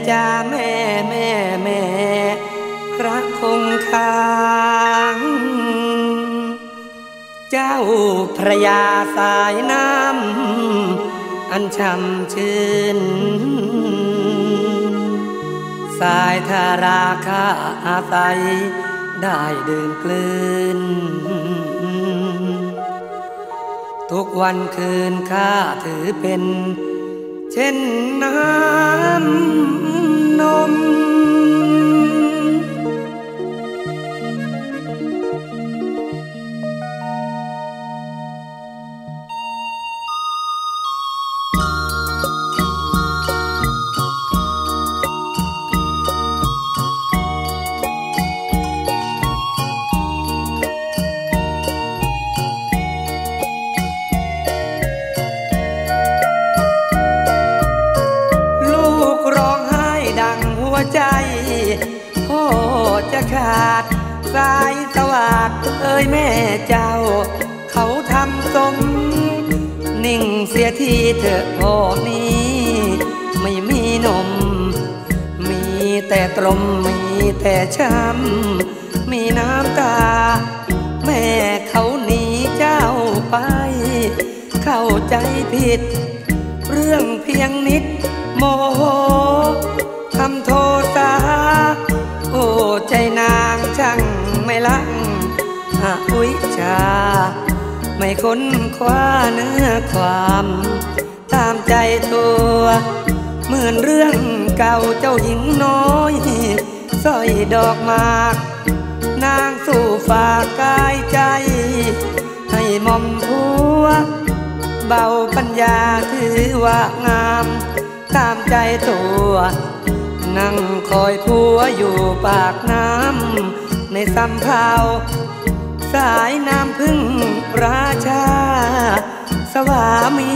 จ้าแม่แม่แม่พระคงคางเจ้าพระยาสายน้ำอันช่ำชื่นสายทาราคาอาศัยได้เดินกลืนทุกวันคืนข้าถือเป็นเช่นน้ำนมใจพ่อจะขาดสายสวาดเอ้ยแม่เจ้าเขาทำสมนิ่งเสียทีเถอะพ่อนี้ไม่มีนมมีแต่ตรมมีแต่ช้ำมีน้ำตาแม่เขาหนีเจ้าไปเข้าใจผิดเรื่องเพียงนิดโมโหทำโทษาโอ้ใจนางช่างไม่ลังวิชาไม่ค้นคว้าเนื้อความตามใจตัวเหมือนเรื่องเก่าเจ้าหญิงน้อยสร้อยดอกหมากนางสู่ฝากกายใจให้หม่อมผัวเบาปัญญาถือว่างามตามใจตัวนั่งคอยผัวอยู่ปากน้ำในสำเภาสายน้ำพึ่งราชาสวามี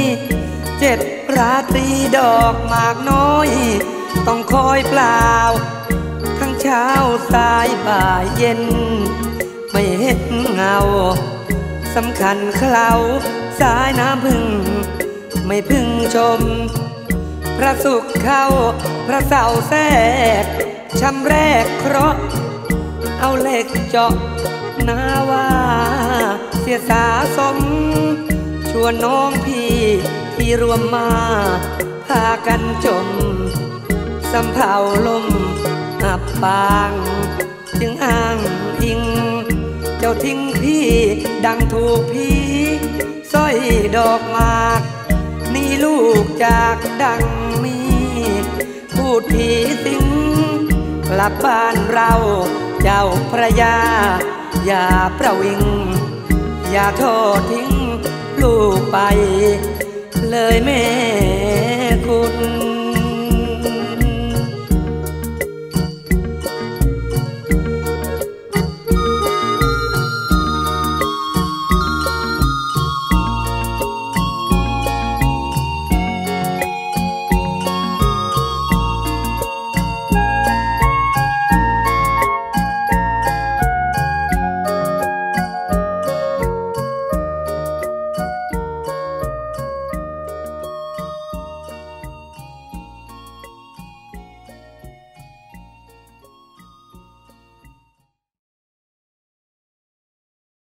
7 ราตรีดอกหมากน้อยต้องคอยเปล่าทั้งเช้าสายบ่ายเย็นไม่เห็นเงาสำคัญเคล้าสายน้ำพึ่งไม่พึงชมพระสุขเข้าพระเสาแทรกช้ำแรกเคราะห์เอาเหล็กเจาะนาว่าเสียสาสมชวนน้องพี่ที่รวมมาพากันจมสำเภาลมอับปางจึงอ้างอิงเจ้าทิ้งพี่ดังถูกพี่สร้อยดอกหมากนี่ลูกจากดังมีพูดผีสิงกลับบ้านเราเจ้าพระยาอย่าประวิงอย่าทอดทิ้งลูกไปเลยแม่